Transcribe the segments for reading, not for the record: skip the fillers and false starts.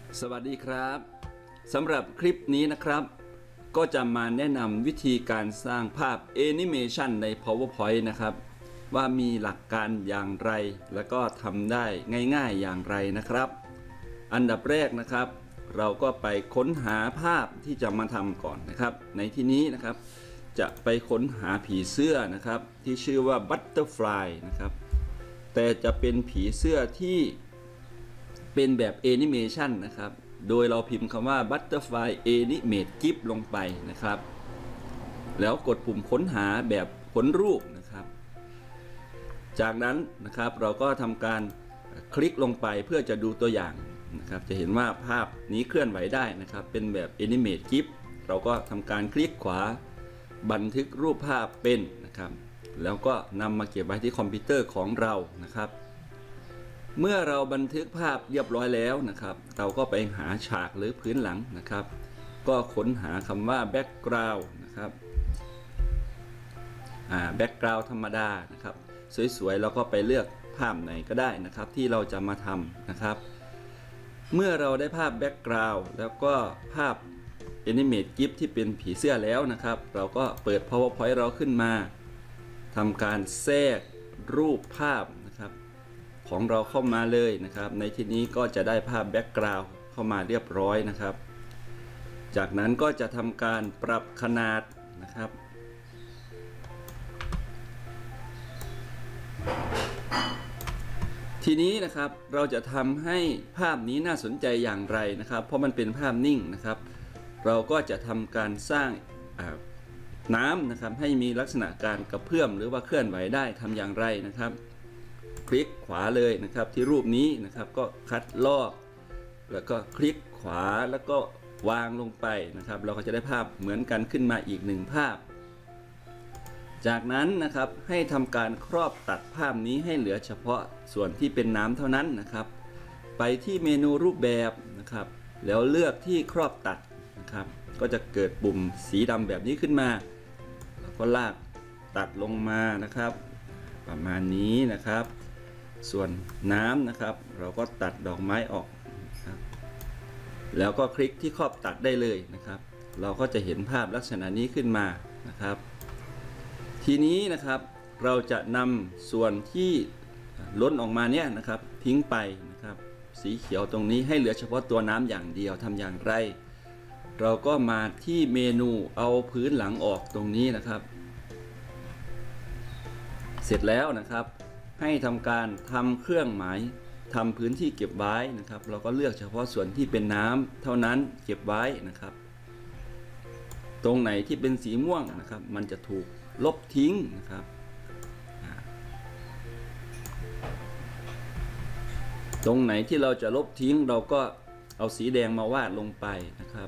สวัสดีครับสำหรับคลิปนี้นะครับก็จะมาแนะนำวิธีการสร้างภาพแอนิเมชันใน PowerPoint นะครับว่ามีหลักการอย่างไรแล้วก็ทำได้ง่ายๆอย่างไรนะครับอันดับแรกนะครับเราก็ไปค้นหาภาพที่จะมาทำก่อนนะครับในที่นี้นะครับจะไปค้นหาผีเสื้อนะครับที่ชื่อว่า Butterfly นะครับแต่จะเป็นผีเสื้อที่เป็นแบบแอนิเมชันนะครับโดยเราพิมพ์คำว่า Butterfly Animate GIF ลงไปนะครับแล้วกดปุ่มค้นหาแบบค้นรูปนะครับจากนั้นนะครับเราก็ทำการคลิกลงไปเพื่อจะดูตัวอย่างนะครับจะเห็นว่าภาพนี้เคลื่อนไหวได้นะครับเป็นแบบ Animate GIF เราก็ทำการคลิกขวาบันทึกรูปภาพเป็นนะครับแล้วก็นำมาเก็บไว้ที่คอมพิวเตอร์ของเรานะครับเมื่อเราบันทึกภาพเรียบร้อยแล้วนะครับเราก็ไปหาฉากหรือพื้นหลังนะครับก็ค้นหาคำว่า background นะครับbackground ธรรมดานะครับสวยๆเราก็ไปเลือกภาพไหนก็ได้นะครับที่เราจะมาทำนะครับเมื่อเราได้ภาพ background แล้วก็ภาพ animate GIF ที่เป็นผีเสื้อแล้วนะครับเราก็เปิด PowerPoint เราขึ้นมาทำการแทรกรูปภาพนะครับของเราเข้ามาเลยนะครับในที่นี้ก็จะได้ภาพแบ็กกราวด์เข้ามาเรียบร้อยนะครับจากนั้นก็จะทำการปรับขนาดนะครับทีนี้นะครับเราจะทำให้ภาพนี้น่าสนใจอย่างไรนะครับเพราะมันเป็นภาพนิ่งนะครับเราก็จะทำการสร้างน้ำนะครับให้มีลักษณะการกระเพื่อมหรือว่าเคลื่อนไหวได้ทำอย่างไรนะครับคลิกขวาเลยนะครับที่รูปนี้นะครับก็คัดลอกแล้วก็คลิกขวาแล้วก็วางลงไปนะครับเราก็จะได้ภาพเหมือนกันขึ้นมาอีกหนึ่งภาพจากนั้นนะครับให้ทำการครอบตัดภาพนี้ให้เหลือเฉพาะส่วนที่เป็นน้ำเท่านั้นนะครับไปที่เมนูรูปแบบนะครับแล้วเลือกที่ครอบตัดนะครับก็จะเกิดปุ่มสีดำแบบนี้ขึ้นมาแล้วก็ลากตัดลงมานะครับประมาณนี้นะครับส่วนน้ำนะครับเราก็ตัดดอกไม้ออกนะครับแล้วก็คลิกที่ครอบตัดได้เลยนะครับเราก็จะเห็นภาพลักษณะนี้ขึ้นมานะครับทีนี้นะครับเราจะนำส่วนที่ล้นออกมาเนี่ยนะครับทิ้งไปนะครับสีเขียวตรงนี้ให้เหลือเฉพาะตัวน้ำอย่างเดียวทำอย่างไรเราก็มาที่เมนูเอาพื้นหลังออกตรงนี้นะครับเสร็จแล้วนะครับให้ทำการทำเครื่องหมายทำพื้นที่เก็บไว้นะครับเราก็เลือกเฉพาะส่วนที่เป็นน้ำเท่านั้นเก็บไว้นะครับตรงไหนที่เป็นสีม่วงนะครับมันจะถูกลบทิ้งนะครับตรงไหนที่เราจะลบทิ้งเราก็เอาสีแดงมาวาดลงไปนะครับ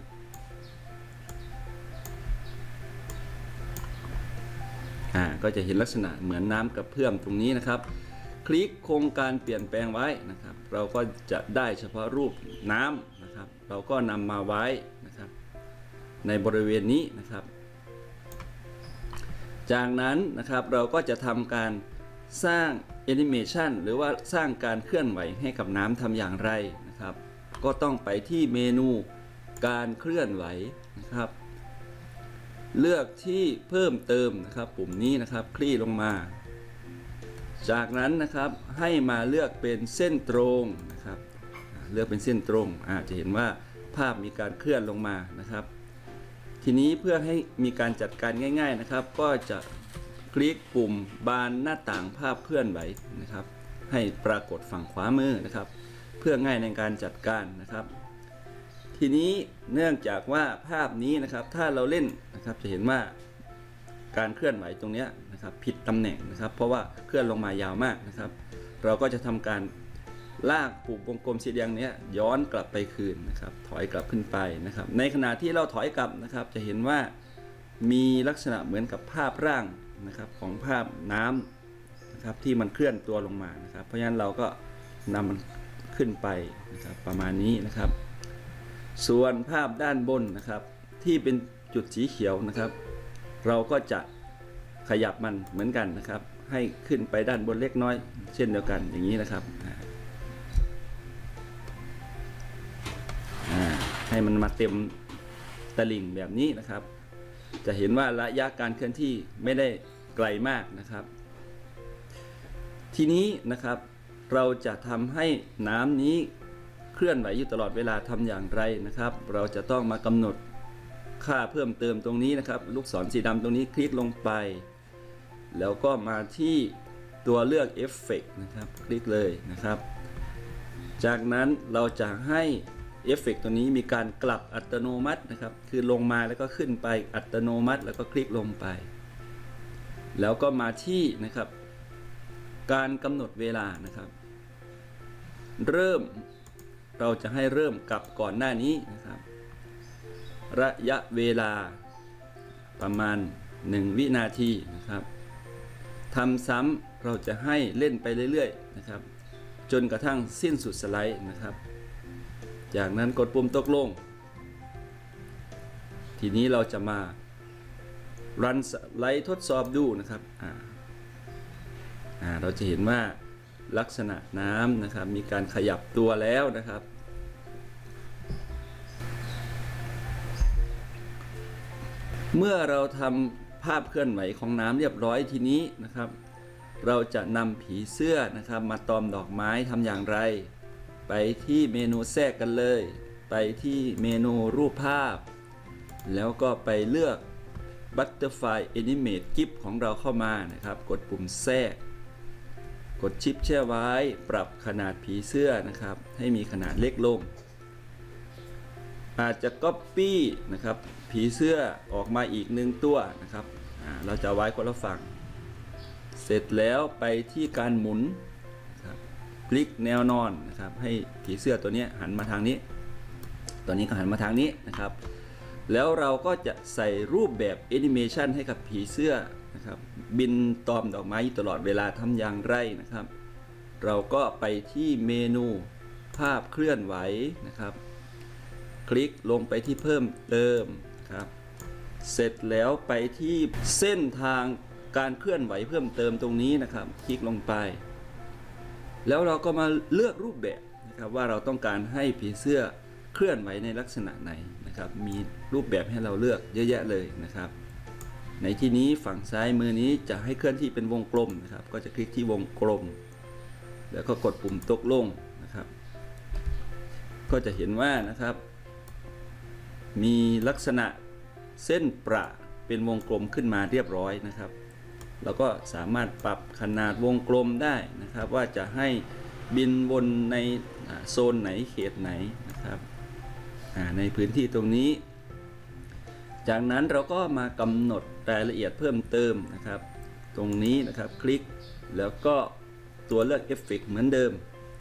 ก็จะเห็นลักษณะเหมือนน้ำกระเพื่อมตรงนี้นะครับคลิกโครงการเปลี่ยนแปลงไว้นะครับเราก็จะได้เฉพาะรูปน้ำนะครับเราก็นำมาไว้นะครับในบริเวณนี้นะครับจากนั้นนะครับเราก็จะทำการสร้างแอนิเมชันหรือว่าสร้างการเคลื่อนไหวให้กับน้ำทำอย่างไรนะครับก็ต้องไปที่เมนูการเคลื่อนไหวนะครับเลือกที่เพิ่มเติมนะครับปุ่มนี้นะครับคลี่ลงมาจากนั้นนะครับให้มาเลือกเป็นเส้นตรงนะครับเลือกเป็นเส้นตรงจะเห็นว่าภาพมีการเคลื่อนลงมานะครับทีนี้เพื่อให้มีการจัดการง่ายๆนะครับก็จะคลิกปุ่มบานหน้าต่างภาพเคลื่อนไหวนะครับให้ปรากฏฝั่งขวามือนะครับเพื่อง่ายในการจัดการนะครับทีนี้เนื่องจากว่าภาพนี้นะครับถ้าเราเล่นนะครับจะเห็นว่าการเคลื่อนไหวตรงนี้นะครับผิดตำแหน่งนะครับเพราะว่าเคลื่อนลงมายาวมากนะครับเราก็จะทำการลากปุ่มวงกลมสีแดงนี้ย้อนกลับไปคืนนะครับถอยกลับขึ้นไปนะครับในขณะที่เราถอยกลับนะครับจะเห็นว่ามีลักษณะเหมือนกับภาพร่างนะครับของภาพน้ำนะครับที่มันเคลื่อนตัวลงมานะครับเพราะฉะนั้นเราก็นำมันขึ้นไปนะครับประมาณนี้นะครับส่วนภาพด้านบนนะครับที่เป็นจุดสีเขียวนะครับเราก็จะขยับมันเหมือนกันนะครับให้ขึ้นไปด้านบนเล็กน้อยเช่นเดียวกันอย่างนี้นะครับให้มันมาเต็มตลิ่งแบบนี้นะครับ จะเห็นว่าระยะการเคลื่อนที่ไม่ได้ไกลมากนะครับ ทีนี้นะครับเราจะทำให้น้ำนี้เคลื่อนไหวอยู่ตลอดเวลาทำอย่างไรนะครับ เราจะต้องมากำหนดค่าเพิ่มเติมตรงนี้นะครับลูกศรสีดำตรงนี้คลิกลงไปแล้วก็มาที่ตัวเลือกเอฟเฟกต์นะครับคลิกเลยนะครับจากนั้นเราจะให้เอฟเฟกต์ตัวนี้มีการกลับอัตโนมัตินะครับคือลงมาแล้วก็ขึ้นไปอัตโนมัติแล้วก็คลิกลงไปแล้วก็มาที่นะครับการกำหนดเวลานะครับเริ่มเราจะให้เริ่มกับก่อนหน้านี้นะครับระยะเวลาประมาณ1วินาทีนะครับทำซ้ำเราจะให้เล่นไปเรื่อยๆนะครับจนกระทั่งสิ้นสุดสไลด์นะครับจากนั้นกดปุ่มตกลงทีนี้เราจะมารันสไลด์ทดสอบดูนะครับเราจะเห็นว่าลักษณะน้ำนะครับมีการขยับตัวแล้วนะครับเมื่อเราทำภาพเคลื่อนไหวของน้ำเรียบร้อยทีนี้นะครับเราจะนำผีเสื้อนะครับมาตอมดอกไม้ทำอย่างไรไปที่เมนูแทรกกันเลยไปที่เมนูรูปภาพแล้วก็ไปเลือก Butterfly Animate GIF ของเราเข้ามานะครับกดปุ่มแทรกกดชิปแช่ไว้ปรับขนาดผีเสื้อนะครับให้มีขนาดเล็กลงอาจจะ Copy นะครับผีเสื้อออกมาอีก1ตัวนะครับเราจะไว้คนละฝั่งเสร็จแล้วไปที่การหมุนนะครับคลิกแนวนอนนะครับให้ผีเสื้อตัวนี้หันมาทางนี้ตัวนี้ก็หันมาทางนี้นะครับแล้วเราก็จะใส่รูปแบบแอนิเมชันให้กับผีเสื้อนะครับบินตอมดอกไม้ตลอดเวลาทำอย่างไรนะครับเราก็ไปที่เมนูภาพเคลื่อนไหวนะครับคลิกลงไปที่เพิ่มเติมครับเสร็จแล้วไปที่เส้นทางการเคลื่อนไหวเพิ่มเติมตรงนี้นะครับคลิกลงไปแล้วเราก็มาเลือกรูปแบบนะครับว่าเราต้องการให้ผีเสื้อเคลื่อนไหวในลักษณะไหนนะครับมีรูปแบบให้เราเลือกเยอะแยะเลยนะครับในที่นี้ฝั่งซ้ายมือนี้จะให้เคลื่อนที่เป็นวงกลมนะครับก็จะคลิกที่วงกลมแล้วก็กดปุ่มตกลงนะครับก็จะเห็นว่านะครับมีลักษณะเส้นประเป็นวงกลมขึ้นมาเรียบร้อยนะครับเราก็สามารถปรับขนาดวงกลมได้นะครับว่าจะให้บินวนในโซนไหนเขตไหนนะครับในพื้นที่ตรงนี้จากนั้นเราก็มากำหนดรายละเอียดเพิ่มเติมนะครับตรงนี้นะครับคลิกแล้วก็ตัวเลือกเอฟเฟกต์เหมือนเดิม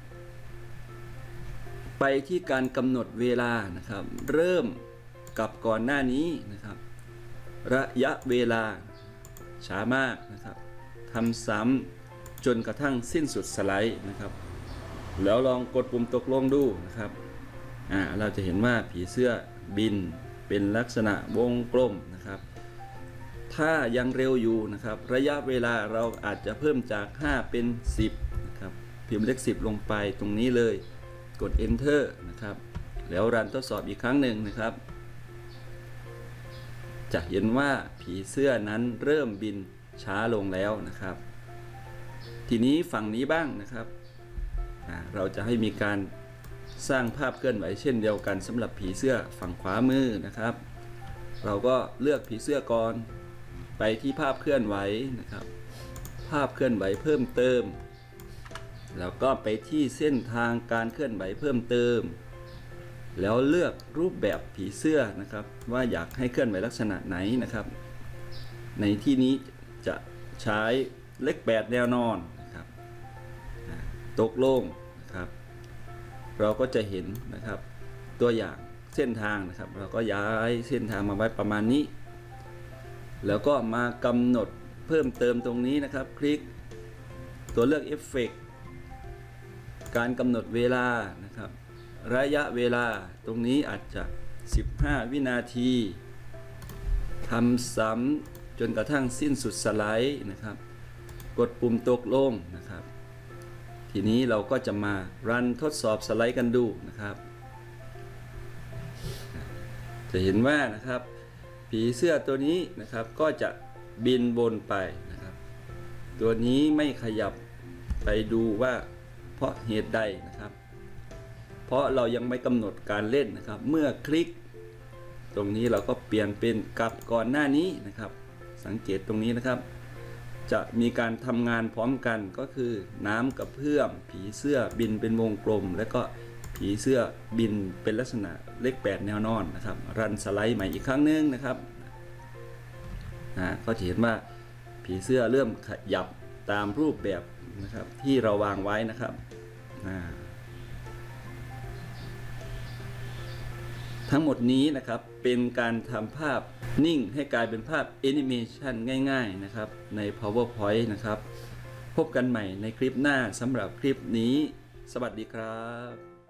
ไปที่การกำหนดเวลานะครับเริ่มกับก่อนหน้านี้นะครับระยะเวลาช้ามากนะครับทำซ้ำจนกระทั่งสิ้นสุดสไลด์นะครับแล้วลองกดปุ่มตกลงดูนะครับเราจะเห็นว่าผีเสื้อบินเป็นลักษณะวงกลมนะครับถ้ายังเร็วอยู่นะครับระยะเวลาเราอาจจะเพิ่มจาก5เป็น10นะครับพิมพ์เลข10ลงไปตรงนี้เลยกด Enter นะครับแล้วรันทดสอบอีกครั้งหนึ่งนะครับจะเห็นว่าผีเสื้อนั้นเริ่มบินช้าลงแล้วนะครับทีนี้ฝั่งนี้บ้างนะครับเราจะให้มีการสร้างภาพเคลื่อนไหวเช่นเดียวกันสำหรับผีเสื้อฝั่งขวามือนะครับเราก็เลือกผีเสื้อก่อนไปที่ภาพเคลื่อนไหวนะครับภาพเคลื่อนไหวเพิ่มเติมแล้วก็ไปที่เส้นทางการเคลื่อนไหวเพิ่มเติมแล้วเลือกรูปแบบผีเสื้อนะครับว่าอยากให้เคลื่อนไหวลักษณะไหนนะครับในที่นี้จะใช้เลข8แนวนอนนะครับตกลงนะครับเราก็จะเห็นนะครับตัวอย่างเส้นทางนะครับเราก็ย้ายเส้นทางมาไว้ประมาณนี้แล้วก็มากำหนดเพิ่มเติมตรงนี้นะครับคลิกตัวเลือกเอฟเฟกต์การกำหนดเวลานะครับระยะเวลาตรงนี้อาจจะ15วินาทีทำซ้ำจนกระทั่งสิ้นสุดสไลด์นะครับกดปุ่มตกลงนะครับทีนี้เราก็จะมารันทดสอบสไลด์กันดูนะครับจะเห็นว่านะครับผีเสื้อตัวนี้นะครับก็จะบินวนไปนะครับตัวนี้ไม่ขยับไปดูว่าเพราะเหตุใดนะครับเพราะเรายังไม่กำหนดการเล่นนะครับเมื่อคลิกตรงนี้เราก็เปลี่ยนเป็นกับก่อนหน้านี้นะครับสังเกตตรงนี้นะครับจะมีการทำงานพร้อมกันก็คือน้ำกระเพื่อมผีเสื้อบินเป็นวงกลมและก็ผีเสื้อบินเป็นลักษณะเลข8แนวนอนนะครับรันสไลด์ใหม่อีกครั้งนึงนะครับก็จะเห็นว่าผีเสื้อเริ่มขยับตามรูปแบบนะครับที่เราวางไว้นะครับทั้งหมดนี้นะครับเป็นการทำภาพนิ่งให้กลายเป็นภาพแอนิเมชันง่ายๆนะครับใน PowerPoint นะครับพบกันใหม่ในคลิปหน้าสำหรับคลิปนี้สวัสดีครับ